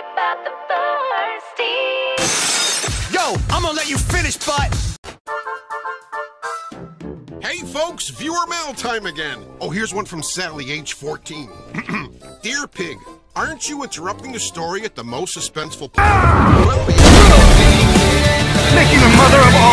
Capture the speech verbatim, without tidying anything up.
about the bursty. Yo, I'm gonna let you finish, but... Hey folks, viewer mail time again. Oh, here's one from Sally, age fourteen. Dear Pig, aren't you interrupting the story at the most suspenseful point? Making a mother of all